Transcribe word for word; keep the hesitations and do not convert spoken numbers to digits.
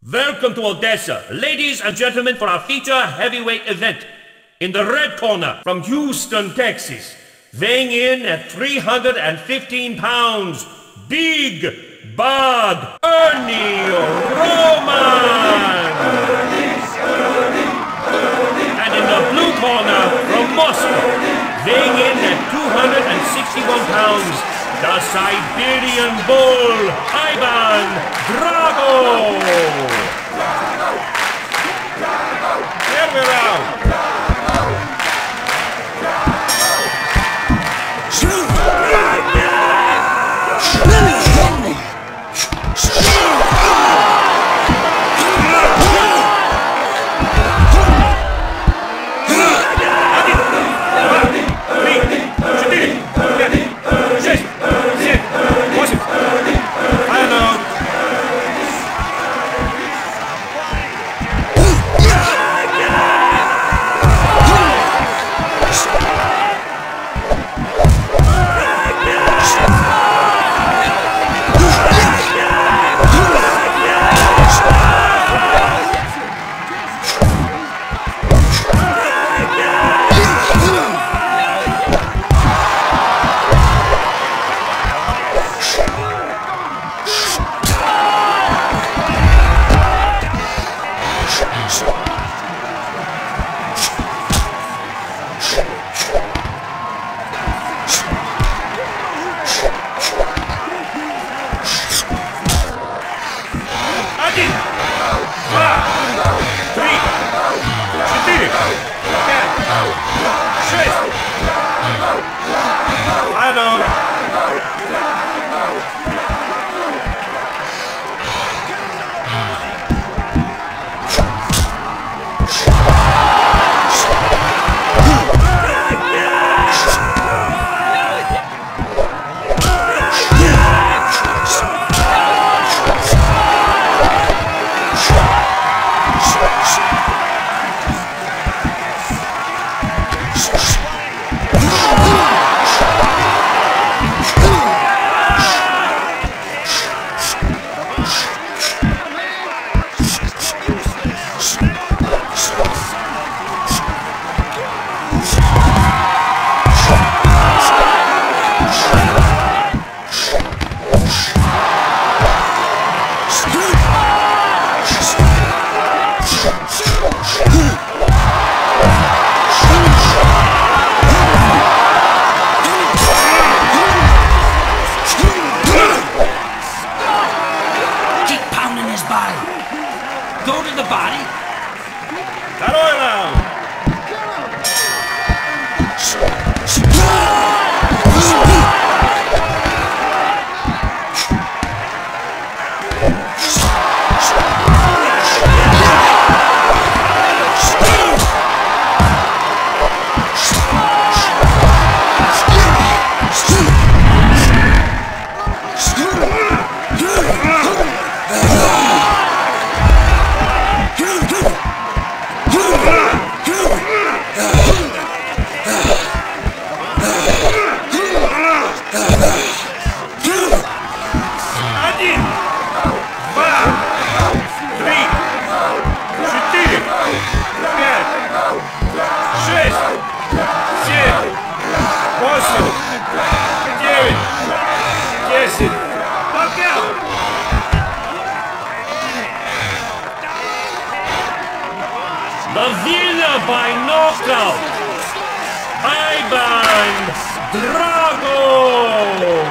Welcome to Odessa, ladies and gentlemen, for our feature heavyweight event. In the red corner, from Houston, Texas, weighing in at three hundred fifteen pounds, Big Bad Ernie Roman! And in the blue corner, from Moscow, weighing in at two hundred sixty-one pounds, the Siberian Bull, Ivan Drago! Первый раунд! Go to the body. Второй раунд. The winner by knockout, Ivan Drago!